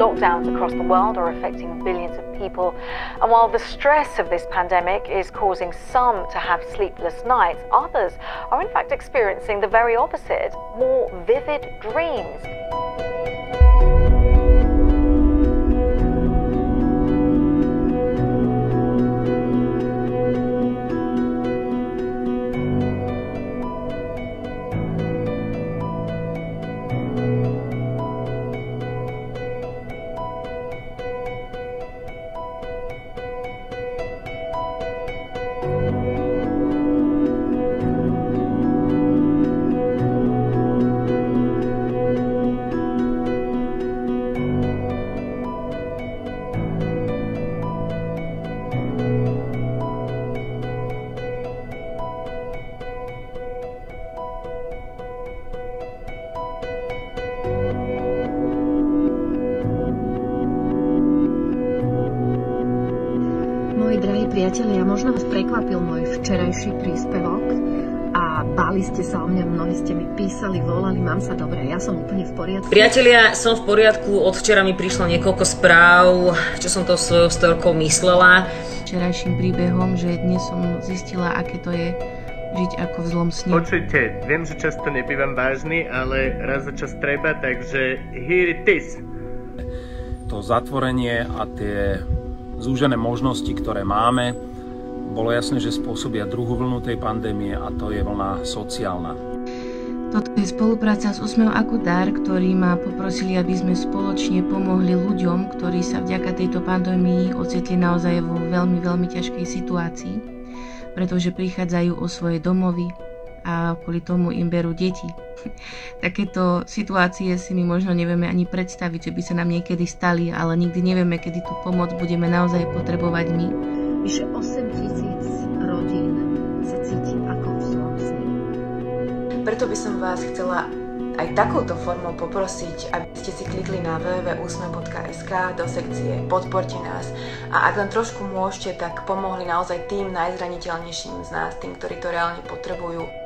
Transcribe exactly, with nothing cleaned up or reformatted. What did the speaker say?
Lockdowns across the world are affecting billions of people, and while the stress of this pandemic is causing some to have sleepless nights, others are in fact experiencing the very opposite, more vivid dreams. Priatelia, možno vás prekvapil môj včerajší príspevok a báli ste sa o mňa, mnohí ste mi písali, volali, mám sa dobre, ja som úplne v poriadku. Priatelia, som v poriadku, od včera mi prišlo niekoľko správ, čo som to svojou storkou myslela. Včerajším príbehom, že dnes som zistila, aké to je žiť ako v zlom sne. Počujte, viem, že často nebývam vážny, ale raz za čas treba, takže here it is. To zatvorenie a tie zúžené možnosti, ktoré máme, bolo jasné, že spôsobia druhú vlnu tej pandémie a to je vlna sociálna. Toto je spolupráca s Úsmev ako dar, ktorí ma poprosili, aby sme spoločne pomohli ľuďom, ktorí sa vďaka tejto pandémii ocitli naozaj vo veľmi, veľmi ťažkej situácii, pretože prichádzajú o svoje domovy a kvôli tomu im berú deti. Takéto situácie si my možno nevieme ani predstaviť, že by sa nám niekedy stali, ale nikdy nevieme, kedy tú pomoc budeme naozaj potrebovať my. Vyše osem tisíc rodín sa cíti ako v zlom sne. Preto by som vás chcela aj takouto formou poprosiť, aby ste si klikli na w w w bodka úsmev bodka es ka do sekcie Podporte nás a ak len trošku môžete, tak pomohli naozaj tým najzraniteľnejším z nás, tým, ktorí to reálne potrebujú.